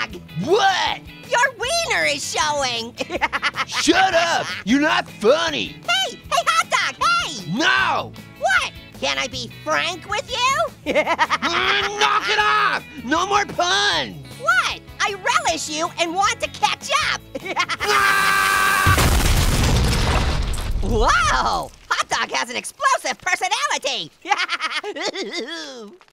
dog! What? Your wiener is showing! Shut up! You're not funny! Hey, hot dog, hey! No! What? Can I be frank with you? Knock it off! No more puns! What? I relish you and want to catch up! Whoa! Hot dog has an explosive personality!